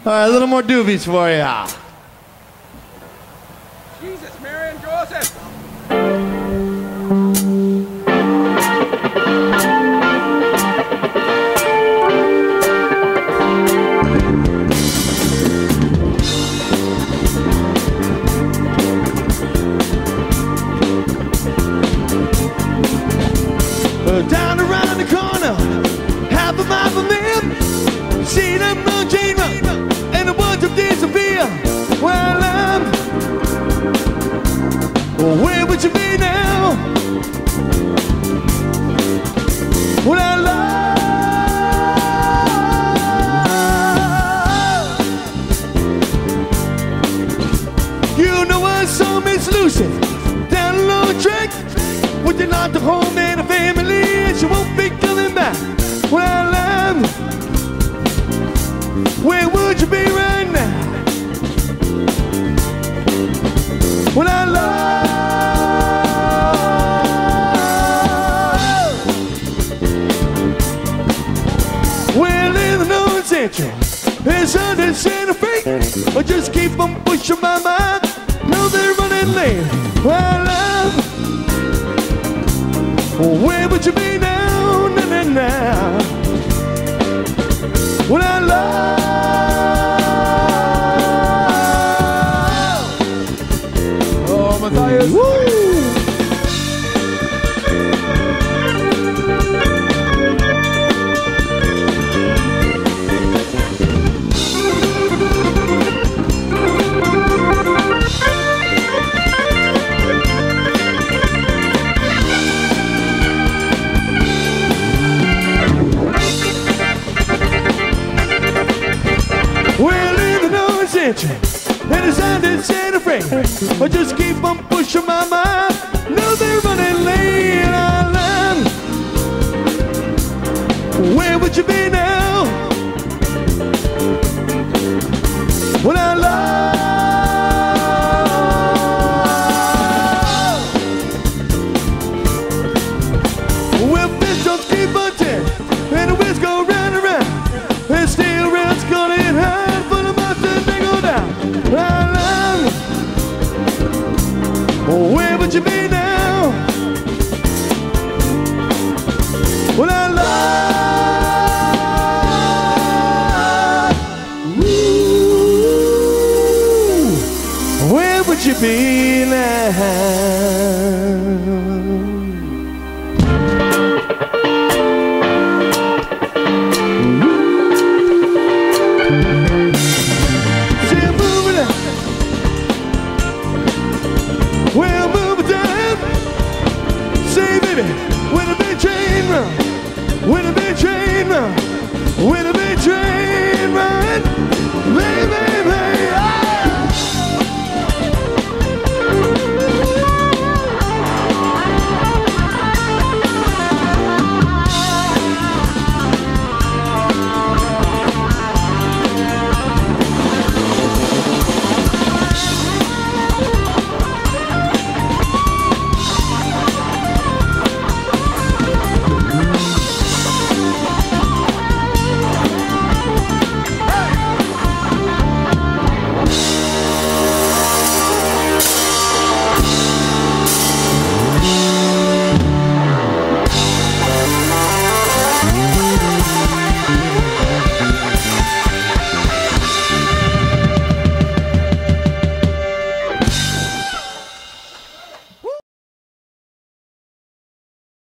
All right, a little more doobies for ya. Jesus, Mary and Joseph. Down around the corner, half a mile from them, see them blue chain run, and the ones who disappear. Well, where would you be now? Well, I love. You know I saw Miss Lucy down a long track with the lot of home and a family, and she won't be coming back. Well, where would you be right now? Well, I love. Well, in the North Central, it's under Santa Fe, but just keep on pushing my mind. No, they're running late. Well, I love. Where would you be now, now? Well, I love. Oh, Matthias. Woo! And it's under Santa Fe, I just keep on pushing my mind. No, they're running late. I love. Where would you be now? Well, I love. Well, pistols keep bunting, and the wheels go round and round, and steel rails gonna hit high. Where would you be now? Well, I love. Ooh, where would you be now? Well, move it down. Say, baby, when a big train run, when a big train run, when a big